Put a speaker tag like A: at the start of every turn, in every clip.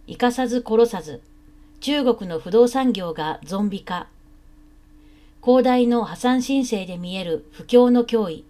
A: 生かさず殺さず、中国の不動産業がゾンビ化。恒大の破産申請で見える不況の脅威。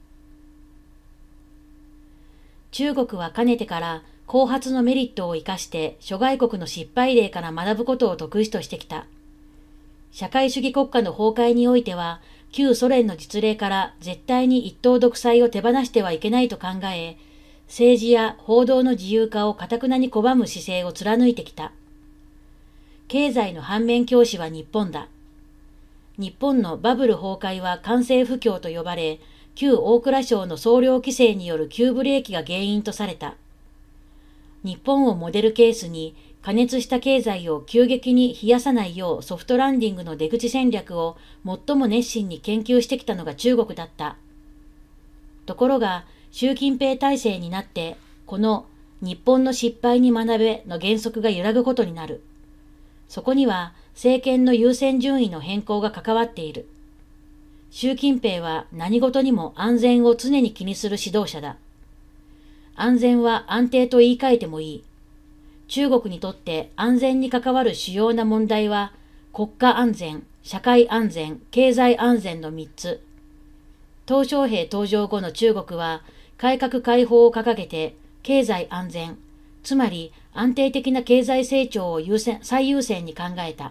A: 中国はかねてから後発のメリットを生かして諸外国の失敗例から学ぶことを得意としてきた。社会主義国家の崩壊においては、旧ソ連の実例から絶対に一党独裁を手放してはいけないと考え、政治や報道の自由化を頑なに拒む姿勢を貫いてきた。経済の反面教師は日本だ。日本のバブル崩壊は官製不況と呼ばれ、旧大蔵省の総量規制による急ブレーキが原因とされた。日本をモデルケースに、過熱した経済を急激に冷やさないようソフトランディングの出口戦略を最も熱心に研究してきたのが中国だった。ところが、習近平体制になって、この日本の失敗に学べの原則が揺らぐことになる。そこには政権の優先順位の変更が関わっている。習近平は何事にも安全を常に気にする指導者だ。安全は安定と言い換えてもいい。中国にとって安全に関わる主要な問題は国家安全、社会安全、経済安全の3つ。鄧小平登場後の中国は改革開放を掲げて経済安全、つまり安定的な経済成長を最優先に考えた。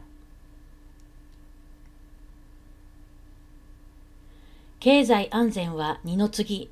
A: 経済安全は二の次。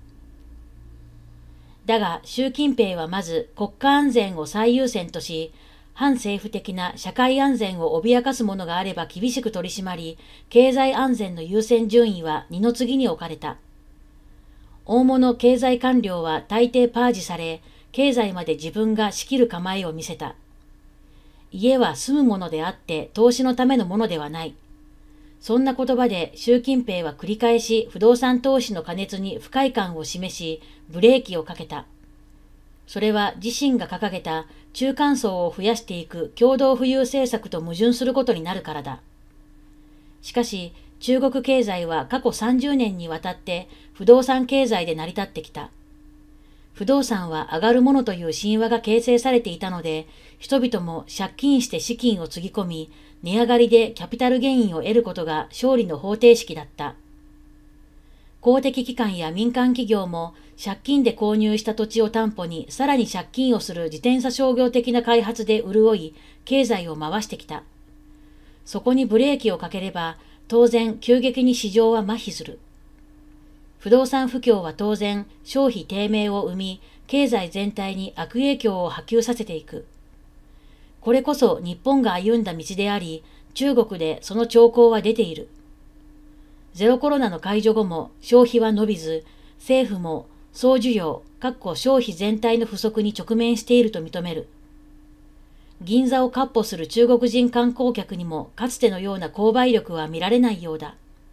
A: だが習近平はまず国家安全を最優先とし、反政府的な社会安全を脅かすものがあれば厳しく取り締まり、経済安全の優先順位は二の次に置かれた。大物経済官僚は大抵パージされ、経済まで自分が仕切る構えを見せた。家は住むものであって投資のためのものではない。そんな言葉で習近平は繰り返し不動産投資の過熱に不快感を示し、ブレーキをかけた。それは自身が掲げた中間層を増やしていく共同富裕政策と矛盾することになるからだ。しかし、中国経済は過去30年にわたって不動産経済で成り立ってきた。不動産は上がるものという神話が形成されていたので、人々も借金して資金をつぎ込み、値上がりでキャピタルゲインを得ることが勝利の方程式だった。公的機関や民間企業も借金で購入した土地を担保にさらに借金をする自転車商業的な開発で潤い、経済を回してきた。そこにブレーキをかければ、当然急激に市場は麻痺する。不動産不況は当然消費低迷を生み、経済全体に悪影響を波及させていく。これこそ日本が歩んだ道であり、中国でその兆候は出ている。ゼロコロナの解除後も消費は伸びず、政府も総需要、消費全体の不足に直面していると認める。銀座を闊歩する中国人観光客にもかつてのような購買力は見られないようだ。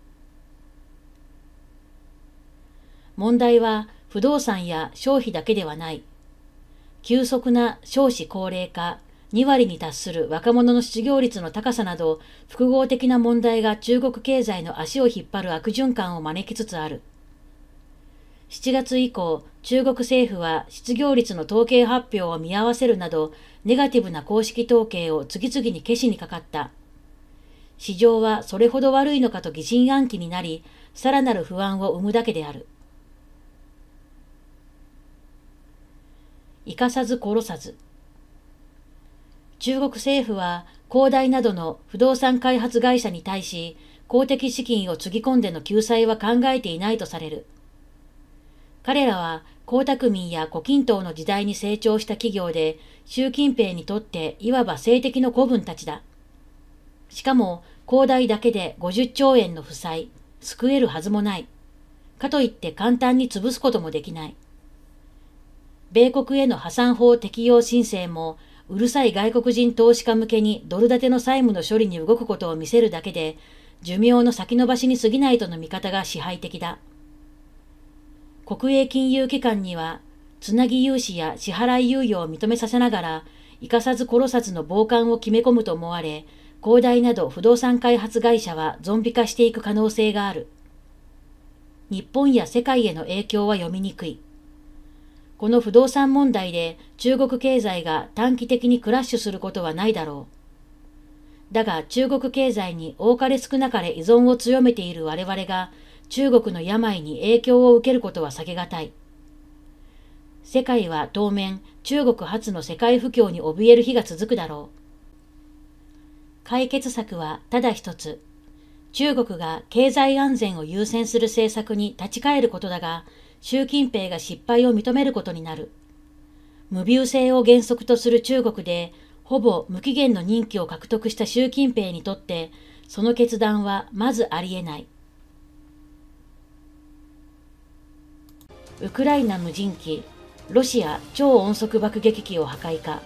A: 問題は不動産や消費だけではない。急速な少子高齢化、2割に達する若者の失業率の高さなど、複合的な問題が中国経済の足を引っ張る悪循環を招きつつある。7月以降、中国政府は失業率の統計発表を見合わせるなど、ネガティブな公式統計を次々に消しにかかった。市場はそれほど悪いのかと疑心暗鬼になり、さらなる不安を生むだけである。生かさず殺さず。中国政府は恒大などの不動産開発会社に対し、公的資金をつぎ込んでの救済は考えていないとされる。彼らは江沢民や胡錦涛の時代に成長した企業で、習近平にとっていわば政敵の子分たちだ。しかも恒大だけで50兆円の負債、救えるはずもない。かといって簡単に潰すこともできない。米国への破産法適用申請も、うるさい外国人投資家向けにドル建ての債務の処理に動くことを見せるだけで、寿命の先延ばしに過ぎないとの見方が支配的だ。国営金融機関には、つなぎ融資や支払い猶予を認めさせながら、生かさず殺さずの傍観を決め込むと思われ、恒大など不動産開発会社はゾンビ化していく可能性がある。日本や世界への影響は読みにくい。 この不動産問題で中国経済が短期的にクラッシュすることはないだろう。だが中国経済に多かれ少なかれ依存を強めている我々が中国の病に影響を受けることは避けがたい。世界は当面中国発の世界不況に怯える日が続くだろう。解決策はただ一つ。中国が経済安全を優先する政策に立ち返ることだが、習近平が失敗を認めることになる。無病性を原則とする中国で、ほぼ無期限の任期を獲得した習近平にとって、その決断はまずありえない。ウクライナ無人機、ロシア超音速爆撃機を破壊か。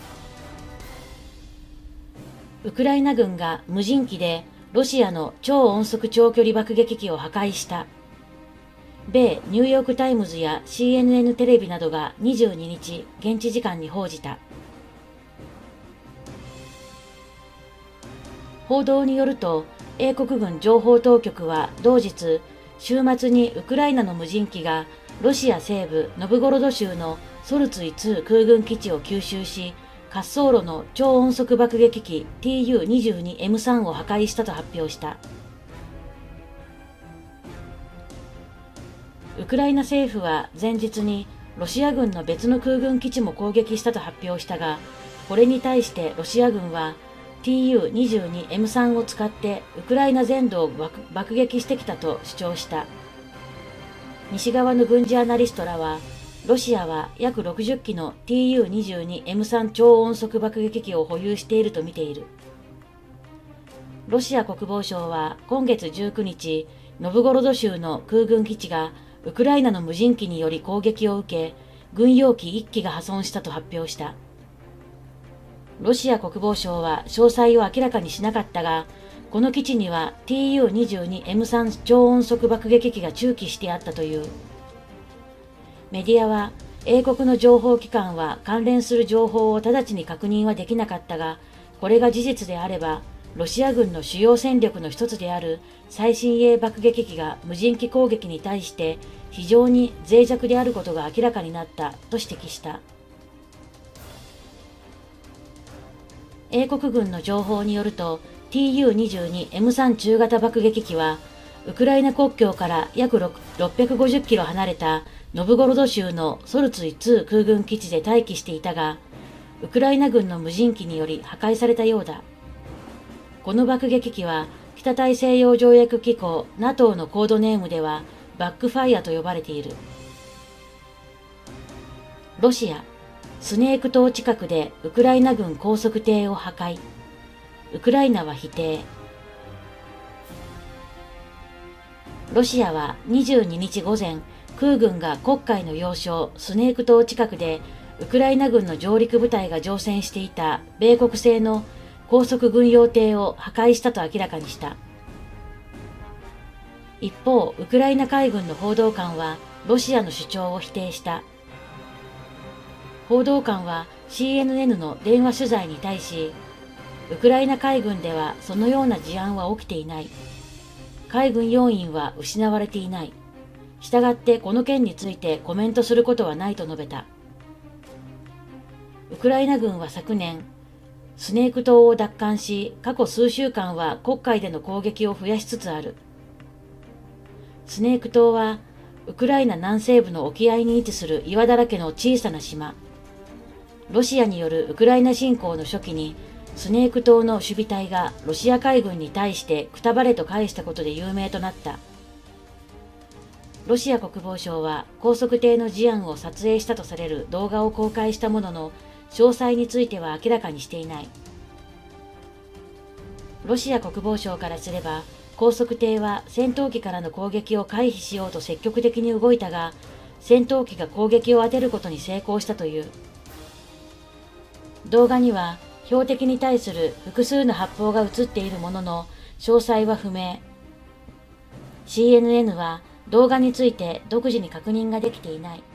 A: ウクライナ軍が無人機でロシアの超音速長距離爆撃機を破壊した。米ニューヨークタイムズや CNN テレビなどが22日、現地時間に報じた。報道によると、英国軍情報当局は同日、週末にウクライナの無人機がロシア西部ノブゴロド州のソルツィ2空軍基地を急襲し、滑走路の超音速爆撃機 Tu-22M3 を破壊したと発表した。ウクライナ政府は前日にロシア軍の別の空軍基地も攻撃したと発表したが、これに対してロシア軍は Tu-22M3 を使ってウクライナ全土を爆撃してきたと主張した。西側の軍事アナリストらは、ロシアは約60機の Tu-22M3 超音速爆撃機を保有していると見ている。ロシア国防省は今月19日、ノブゴロド州の空軍基地がウクライナの無人機により攻撃を受け、軍用機1機が破損したと発表した。ロシア国防省は詳細を明らかにしなかったが、この基地には Tu-22M3 超音速爆撃機が駐機してあったという。メディアは、英国の情報機関は関連する情報を直ちに確認はできなかったが、これが事実であれば、ロシア軍の主要戦力の一つである最新鋭爆撃機が無人機攻撃に対して非常に脆弱であることが明らかになったと指摘した。英国軍の情報によると、Tu-22M3 中型爆撃機は、ウクライナ国境から約650キロ離れたノブゴロド州のソルツィ2空軍基地で待機していたが、ウクライナ軍の無人機により破壊されたようだ。この爆撃機は、北大西洋条約機構 NATO のコードネームではバックファイアと呼ばれている。ロシア、スネーク島近くでウクライナ軍高速艇を破壊。ウクライナは否定。ロシアは22日午前、空軍が黒海の要衝スネーク島近くでウクライナ軍の上陸部隊が乗船していた米国製の高速軍用艇を破壊したと明らかにした。一方、ウクライナ海軍の報道官はロシアの主張を否定した。報道官は CNN の電話取材に対し、ウクライナ海軍ではそのような事案は起きていない。海軍要員は失われていない。したがってこの件についてコメントすることはないと述べた。ウクライナ軍は昨年、スネーク島を奪還し、過去数週間は黒海での攻撃を増やしつつある。スネーク島は、ウクライナ南西部の沖合に位置する岩だらけの小さな島。ロシアによるウクライナ侵攻の初期に、スネーク島の守備隊がロシア海軍に対してくたばれと返したことで有名となった。ロシア国防省は高速艇の事案を撮影したとされる動画を公開したものの、詳細については明らかにしていない。ロシア国防省からすれば、高速艇は戦闘機からの攻撃を回避しようと積極的に動いたが、戦闘機が攻撃を当てることに成功したという。動画には、標的に対する複数の発砲が映っているものの、詳細は不明。CNN は動画について独自に確認ができていない。